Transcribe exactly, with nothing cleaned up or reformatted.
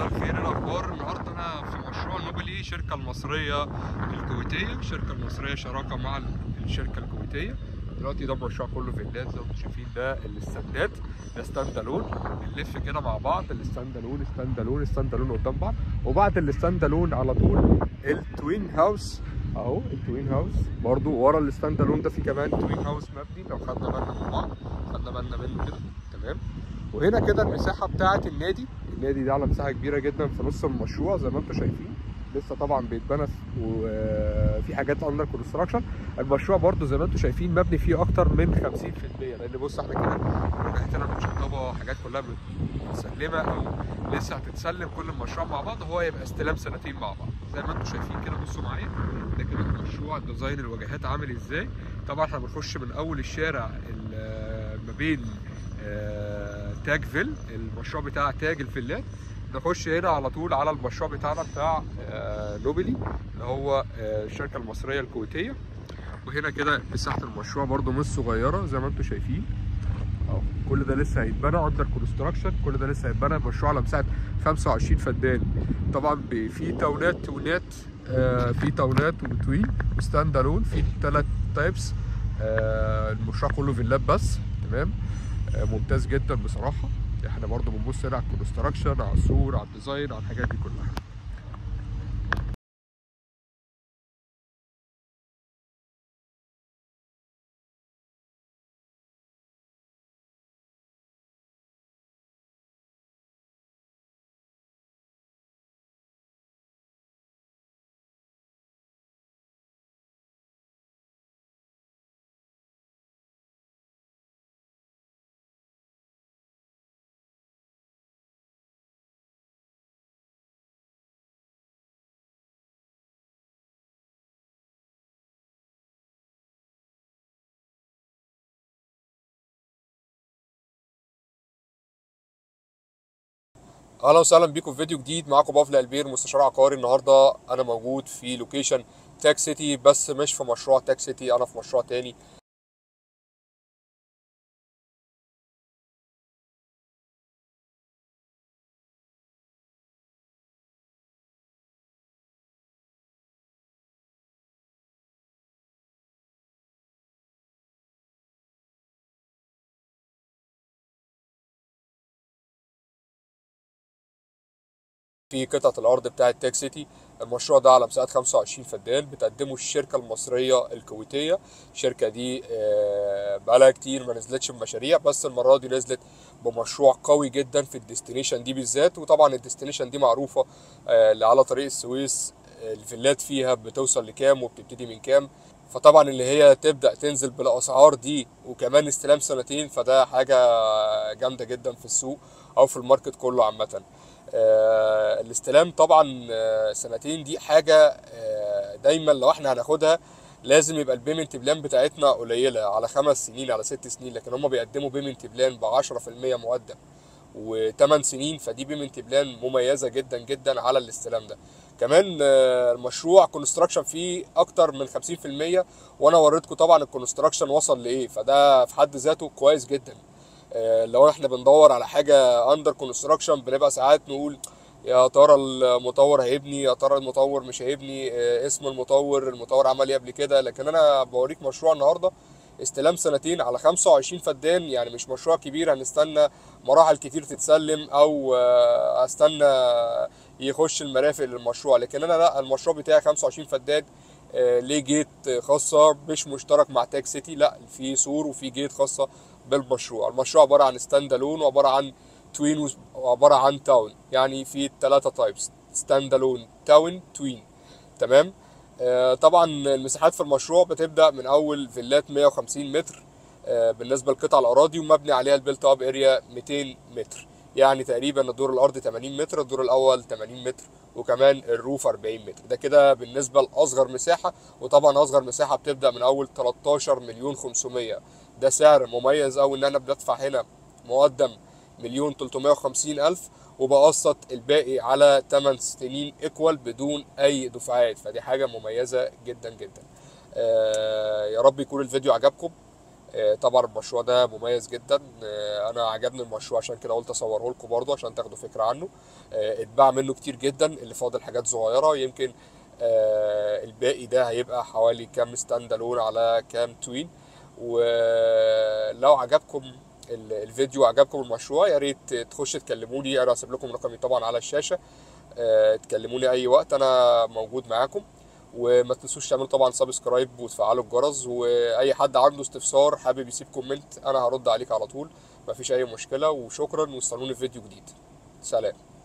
الخير، إيه الاخبار؟ النهارده انا في مشروع نوبلي، الشركه المصريه الكويتيه. الشركه المصريه شراكه مع الشركه الكويتيه. دلوقتي ده مشروع كله فيلات زي ما انتم شايفين. ده الاستندات، ده ستاند الون. بنلف كده مع بعض الستاند الون ستاند الون ستاند الون قدام بعض، وبعد الستاند الون على طول التوين هاوس اهو. التوين هاوس برضو ورا الستاند الون ده في كمان توين هاوس مبني. لو خدنا بالنا من بعض، خدنا بالنا منه كده تمام. وهنا كده المساحه بتاعه النادي. النادي ده على مساحه كبيره جدا في نص المشروع زي ما انتم شايفين. لسه طبعا بيتبنى وفي حاجات اندر كونستراكشن. المشروع برده زي ما انتم شايفين مبني فيه اكتر من خمسين في المية، لان بص احنا كده واجهتنا متشطبه، حاجات كلها متسلمه او لسه هتتسلم. كل المشروع مع بعض هو يبقى استلام سنتين مع بعض زي ما انتم شايفين كده. بصوا معايا ده كده المشروع، ديزاين الواجهات عامل ازاي. طبعا احنا بنخش من اول الشارع ما بين تاج فيل، المشروع بتاع تاج الفيلات. نخش هنا على طول على المشروع بتاعنا بتاع نوبلي اللي هو الشركه المصريه الكويتيه. وهنا كده مساحه المشروع برده مش صغيره زي ما انتم شايفين اهو. كل ده لسه هيتبنى اندر كونستراكشن، كل ده لسه هيتبنى. المشروع على مساحه خمسة وعشرين فدان. طبعا في تاونات تونات في تاونات وتوين وستاند الون، في ثلاث تايبس. المشروع كله فيلات بس تمام. ممتاز جدا بصراحه. احنا برضو بنبص هنا على الكونستراكشن، على السور، على الديزاين، على الحاجات دي كلها. اهلا وسهلا بيكم في فيديو جديد. معاكم بافل البير، مستشار عقاري. النهارده انا موجود في لوكيشن تاج سيتي، بس مش في مشروع تاج سيتي، انا في مشروع تاني. في قطعة الأرض بتاعة تاج سيتي. المشروع ده على مساحة خمسة وعشرين فدان، بتقدمه الشركة المصرية الكويتية. الشركة دي بقالها كتير ما نزلتش بمشاريع، بس المرة دي نزلت بمشروع قوي جدا في الديستنيشن دي بالذات. وطبعا الديستنيشن دي معروفة اللي على طريق السويس، الفيلات فيها بتوصل لكام وبتبتدي من كام. فطبعا اللي هي تبدأ تنزل بالأسعار دي وكمان استلام سنتين، فده حاجة جامدة جدا في السوق أو في الماركت كله عامة. آه الاستلام طبعا آه سنتين دي حاجه آه دايما لو احنا هناخدها لازم يبقى البيمنت بلان بتاعتنا قليله على خمس سنين على ست سنين، لكن هم بيقدموا بيمنت بلان ب عشرة في المية مقدم وثمان سنين، فدي بيمنت بلان مميزه جدا جدا على الاستلام ده. كمان آه المشروع كونستراكشن فيه اكتر من خمسين في المية، وانا وريتكم طبعا الكونستراكشن وصل لايه، فده في حد ذاته كويس جدا. لو احنا بندور على حاجه اندر كونستراكشن بنبقى ساعات نقول يا ترى المطور هيبني، يا ترى المطور مش هيبني، اسم المطور، المطور عمل ايه قبل كده. لكن انا بوريك مشروع النهارده استلام سنتين على خمسة وعشرين فدان، يعني مش مشروع كبير هنستنى مراحل كتير تتسلم او استنى يخش المرافق للمشروع. لكن انا لا، المشروع بتاعي خمسة وعشرين فدان. ليه جيت خاصه مش مشترك مع تاج سيتي، لا في سور وفي جيت خاصه بالمشروع. المشروع عباره عن ستاند الون وعباره عن توين وعباره عن تاون، يعني في ثلاثه تايبس: ستاند الون، تاون، توين تمام. آه طبعا المساحات في المشروع بتبدا من اول فيلات مية وخمسين متر آه بالنسبه لقطع الاراضي، ومبني عليها البيلت اب اريا ميتين متر، يعني تقريبا الدور الارضي ثمانين متر، الدور الاول ثمانين متر، وكمان الروف أربعين متر. ده كده بالنسبه لاصغر مساحه. وطبعا اصغر مساحه بتبدا من اول تلتاشر مليون وخمسمية. ده سعر مميز قوي ان انا بدفع هنا مقدم مليون تلتمية وخمسين الف، وبقسط الباقي على ثمان سنين ايكوال بدون اي دفعات، فدي حاجه مميزه جدا جدا. آه يا رب يكون الفيديو عجبكم. آه، طبعا المشروع ده مميز جدا. آه، انا عجبني المشروع عشان كده قلت اصوره لكم برضه عشان تاخدوا فكره عنه. آه، اتباع منه كتير جدا، اللي فاضل حاجات صغيره يمكن. آه، الباقي ده هيبقى حوالي كام ستاند الون على كام توين. ولو عجبكم ال- الفيديو، عجبكم المشروع، يا ريت تخش تكلموني. انا هسيب لكم رقمي طبعا على الشاشه. آه، تكلموني اي وقت، انا موجود معاكم. وما تنسوش تعملوا طبعا سبسكرايب وتفعلوا الجرس، واي حد عنده استفسار حابب يسيب كومنت انا هرد عليك على طول. مفيش اي مشكلة، وشكرا، واستنوني في فيديو جديد. سلام.